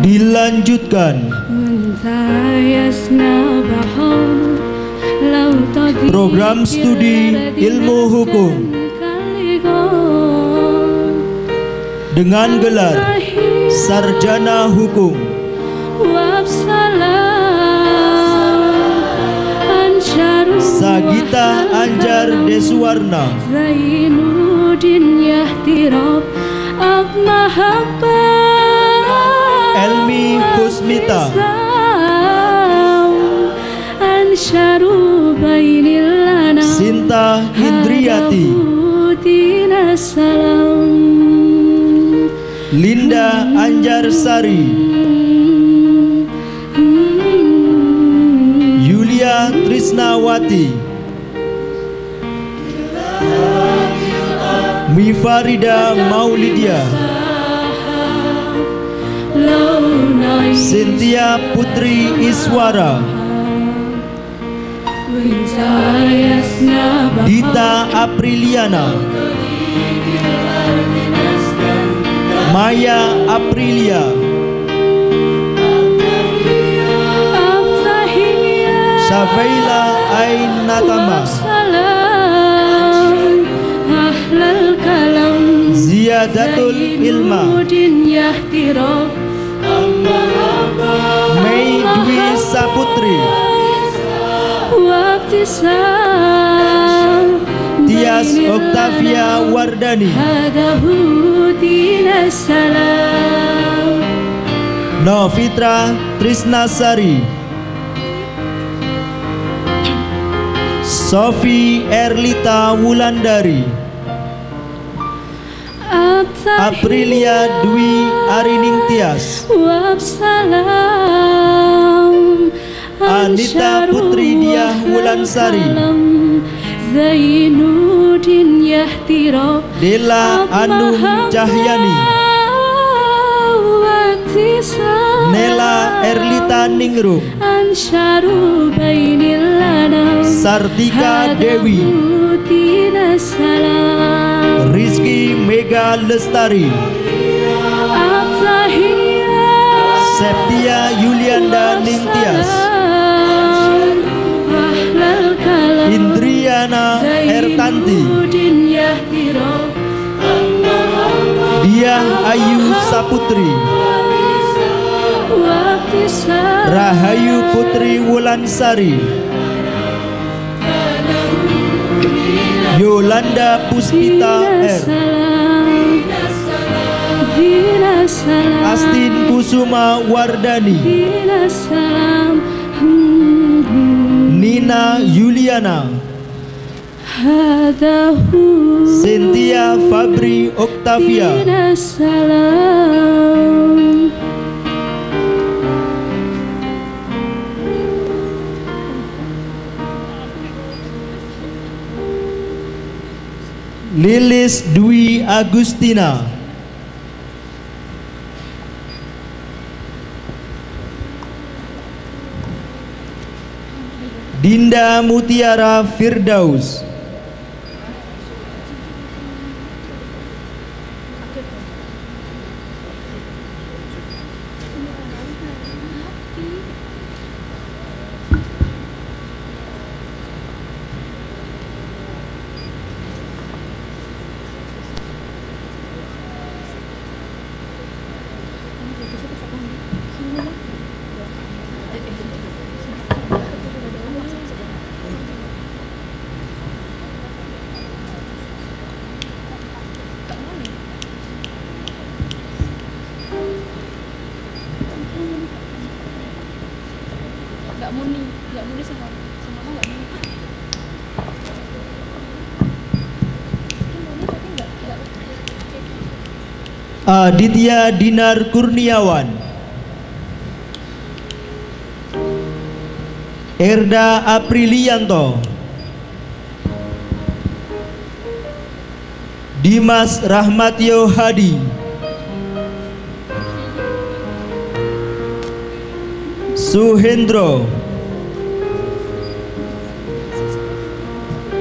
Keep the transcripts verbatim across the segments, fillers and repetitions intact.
Dilanjutkan. Program studi ilmu hukum dengan gelar Sarjana Hukum. Sagita Anjar Deswarna. Elmi Husmita. Sinta Indriati. Linda Anjar Sari. Yulia Trisnawati. Mifarida Maulidia. Cynthia Putri Iswara. Dita Apriliana. Maya Aprilia. Syafaila Ainatama. Ziyadatul Ilma. Mei Dwi Saputri. Tias Oktavia Wardani. Novitra Trisnasari. Sofi Erlita Wulandari. Aprilia Dwi Arining Tias. Anita Putri Diah Wulansari. Dela Anum Cahyani. Nela Erlita Ningrum. Sartika Dewi. Rizky Mega Lestari. Septia Yulianda Ningtyas. Indriana Ertanti. Diah Ayu Saputri. Rahayu Putri Wulansari. Yolanda Puspita R. Astin Kusuma Wardani. Nina Yuliana. Cynthia Fabri Octavia. Lilis Dwi Agustina. Dinda Mutiara Firdaus. Aditya Dinar Kurniawan. Erda Aprilianto. Dimas Rahmatio Hadi. Suhendro.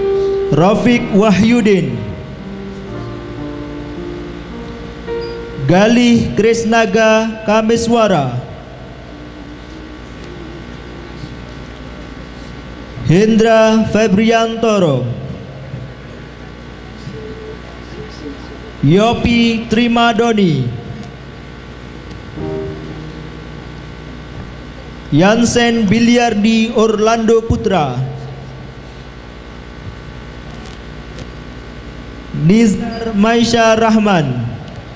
Rafiq Wahyudin. Galih Krisnaga Kameswara, Hendra Febriantoro, Yopi Trimadoni, Yansen Biliardi Orlando Putra, Nizar Maisha Rahman,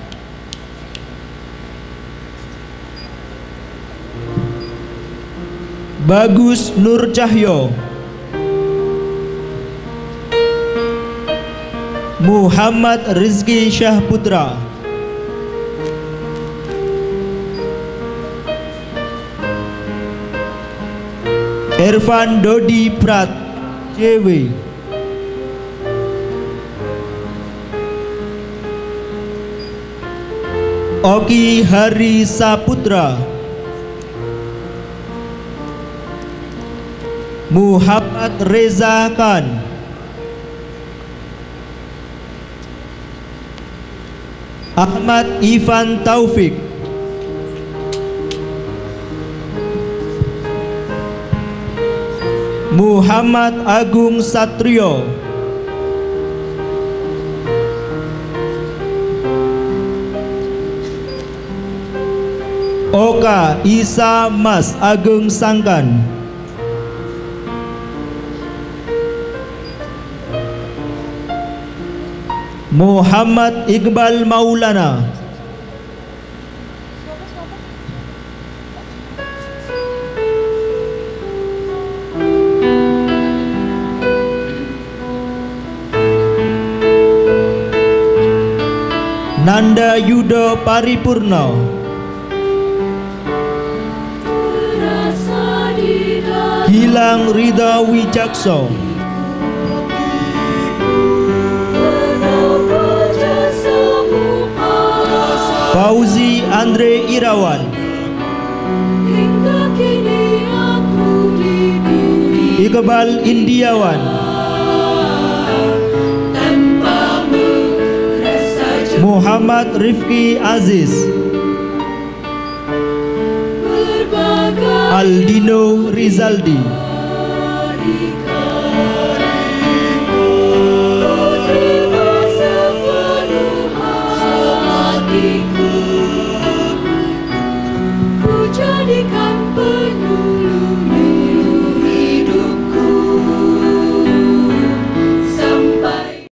Bagus Nur Cahyo, Muhammad Rizki Syahputra, Irfan Dodi Prat C W, Oki Hari Saputra, Muhammad Reza Khan, Ahmad Ivan Taufik, Muhammad Agung Satrio, Oka Isa Mas Agung Sangkan, Muhammad Iqbal Maulana, Nanda Yudo Paripurno, Gilang Ridha Wijakso, Fauzi Andre Irawan, Iqbal Indiawan, Muhammad Rifki Aziz, Aldino Rizaldi,